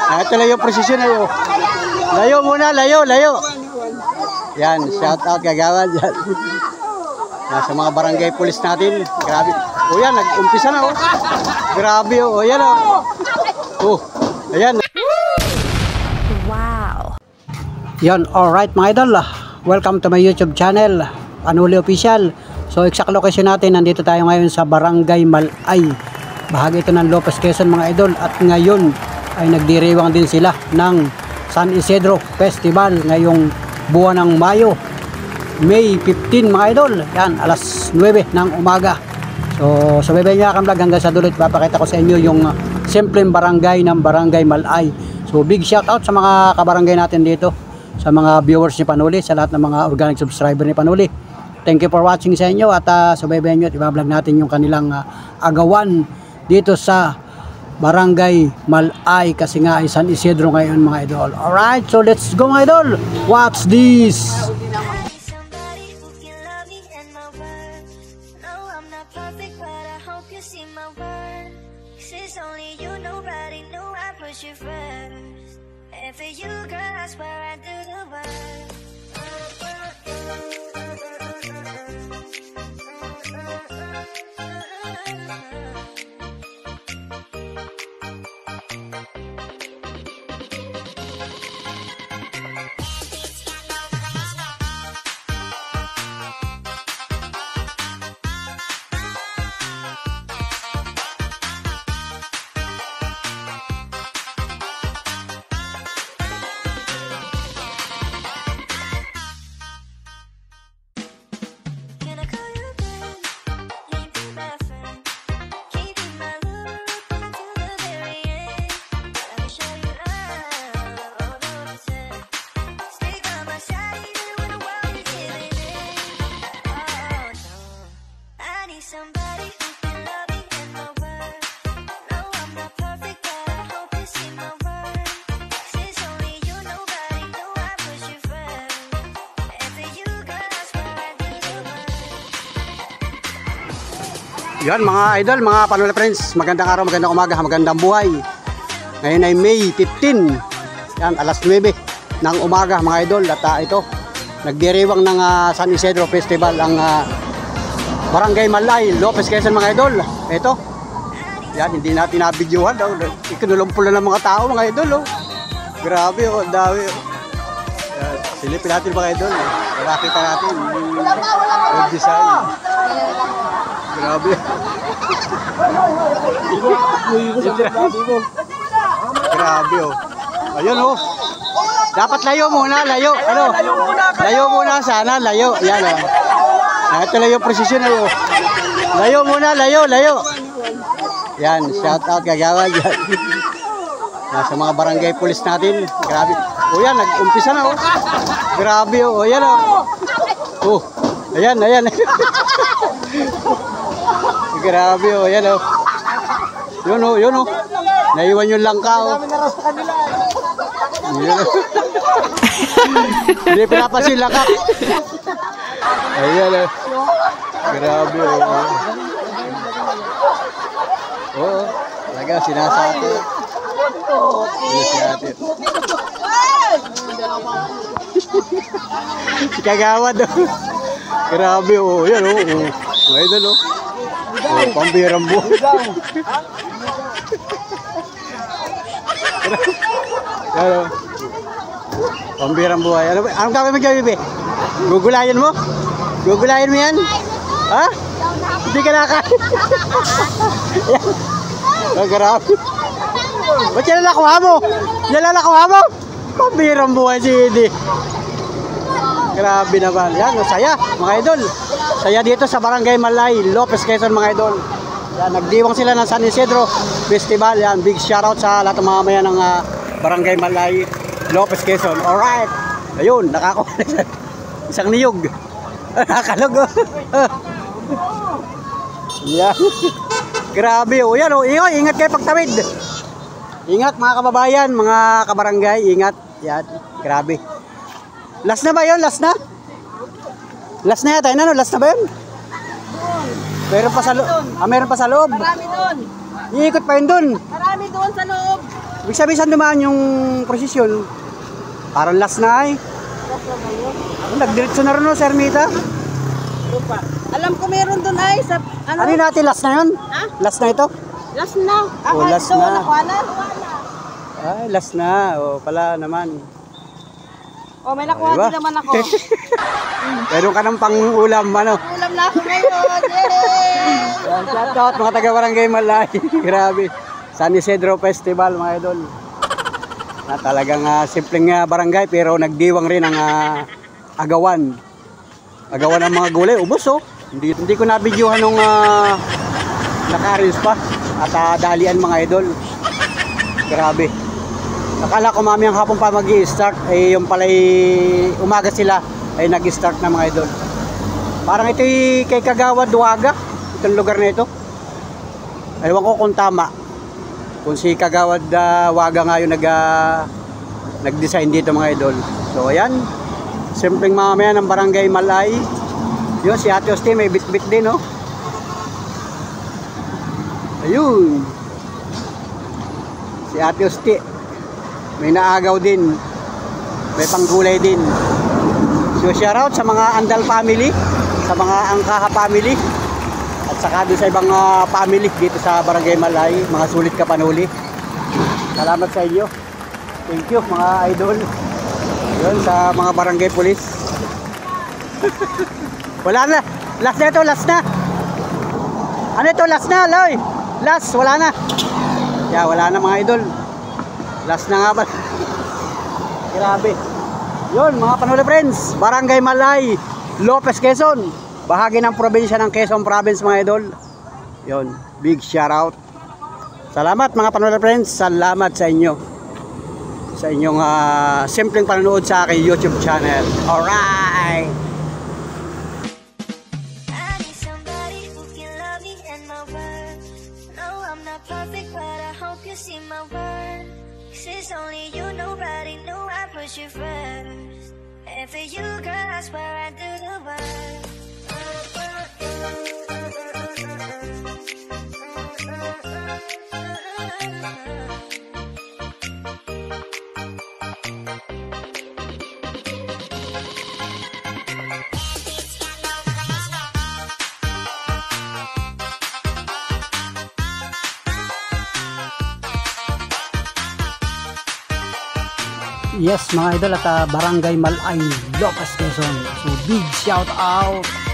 Ito lang yung prosesyon na yun. Layo muna, layo. Yan, shout out kagawad yan. Sa mga barangay police natin. Grabe. O yan, nag-umpisa na. Grabe. O yan. Ayan. Wow. Yan, alright mga idol. Welcome to my YouTube channel, Panuli Official. So exact location natin, nandito tayo ngayon sa Barangay Malay. Bahagi ito ng Lopez, Quezon mga idol. At ngayon ay nagdiriwang din sila ng San Isidro Festival ngayong buwan ng Mayo, May 15 mga idol. Yan, alas 9 ng umaga. So sabay-sabay niya kang vlog hanggang sa dulo. Papakita ko sa inyo yung simpleng barangay ng Barangay Malay. So big shout out sa mga kabarangay natin dito, sa mga viewers ni Panuli, sa lahat ng mga organic subscriber ni Panuli. Thank you for watching sa inyo. At sabay-sabay nyo at i-vlog natin yung kanilang agawan dito sa Barangay Malay, kasi nga ay San Isidro ngayon mga idol. Alright, so let's go mga idol. Watch this. Yan mga idol, mga Panuli friends, magandang araw, magandang umaga, magandang buhay. Ngayon ay May 15. Yan, alas 9 ng umaga mga idol. At ito, nagdiriwang ng San Isidro Festival ang Barangay Malay, Lopez, Quezon mga idol. Ito, yan, hindi natin nabidyohan. Ikinulumpul na ng mga tao mga idol. Grabe, dami. Silipin natin mga idol. Nakita natin yung design. Grabe. Grabe Ayun dapat layo muna, layo. Layo muna sana, layo. Yan ito lang yung prosesyon na yun. Layo muna, layo. Yan, shout out kagawad yan. Sa mga barangay police natin. Grabe. Yan, nag-umpisa na Grabe yan ayan. Grabe yan Yun naiwan yung langka Hindi pinapasin langka. Ayan Grabe talaga sinasati. Si kagawad Grabe yan idol pambirang buhay. Pambirang buhay. Anong gagawin mo dyan, Bibi? Gugulayan mo? Gugulayan mo yan? Ha? Hindi ka nakain. Grabe. Ba't yan lalakuha mo? Yan lalakuha mo? Pambirang buhay si Idi. Grabe naman. Yan, saya mga idol. Saya dito sa Barangay Malay, Lopez, Quezon mga idol. Yan, nagdiwang sila ng San Isidro Festival. Yan, big shoutout sa lahat ng mga maya ng Barangay Malay, Lopez, Quezon. Alright. Ayun, nakakuha isang niyog. Nakalog Yan. Grabe yan ingat kayo pagtawid. Ingat mga kababayan, mga kabarangay, ingat. Yan, grabe. Last na ba yun? Last na? Last na yata, last na ba yun? Meron pa sa loob. Meron pa sa loob. Marami doon. Iikot pa yun doon. Marami doon sa loob. Ibig sabihin saan dumaan yung prosesyon? Parang last na ay. Nagdiretso na rin no, Sir Mita? Alam ko meron doon ay sa ano? Ano natin, last na yun? Ha? Last na ito? Last na. Oh, last na. Wala. Ay, last na. O, pala naman. Oh, may nakuha diba? din naman ako. Meron ka ng pang-ulam, ano? Ulam na ako ngayon. Yay! Yan, shout out mga taga-Barangay Malay. Grabe. San Isidro Festival, mga idol. Na talagang simpleng barangay pero nagdiwang rin ang agawan. Agawan ng mga gulay. Ubos, oh. Hindi ko na-videohan nung naka-reels pa. At dalian, mga idol. Grabe. Akala ko mamayang hapon pa mag-i-start, eh yung pala'y umaga sila ay nag-start na, mga idol. Parang ito kay Kagawad Duaga, itong lugar na ito. Ewan ko kung tama. Kung si Kagawad Waga nga yung nag-design dito, mga idol. So ayan, simpleng mamaya ng Barangay Malay. Yun, si Ate Oste may bit-bit din, oh. Ayun. Si Ate Oste may naagaw din, may panggulay din. So shoutout sa mga Andal family, sa mga Angkaha family, at saka doon sa ibang family dito sa Barangay Malay, mga sulit kapanuli. Salamat sa inyo. Thank you, mga idol. Yun, sa mga barangay police. Wala na, last na ito, last na. Ano ito, last na, Loy? Last, wala na. Yeah, wala na, mga idol. Last na nga ba? Grabe. Yun, mga panula friends, Barangay Malay, Lopez, Quezon. Bahagi ng probinsya ng Quezon Province, mga idol. Yun, big shout out. Salamat mga panula friends, salamat sa inyo. Sa inyong simpleng panonood sa aking YouTube channel. Alright! It's only you, nobody knew I put you first. And for you, girl, I swear I do the work. Yes, mga idol, at Barangay Malay, Lopez, Quezon. So big shout out